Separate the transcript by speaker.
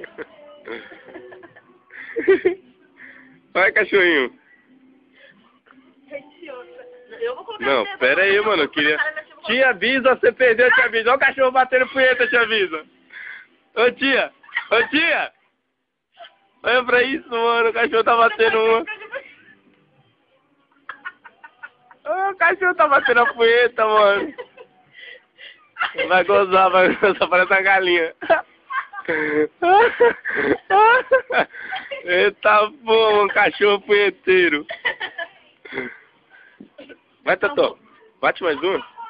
Speaker 1: Vai, cachorrinho.
Speaker 2: Eu vou colocar
Speaker 1: Não, pera aí, mano. Eu queria... Tia, avisa, você perdeu, tia, avisa. Olha o cachorro batendo punheta, tia, avisa. Ô, tia. Ô, tia. Olha pra isso, mano. O cachorro tá batendo uma. O cachorro tá batendo a punheta, mano. Vai gozar, parece uma galinha. Eita bom, um cachorro punheteiro. Vai, Totó. Bate mais uma.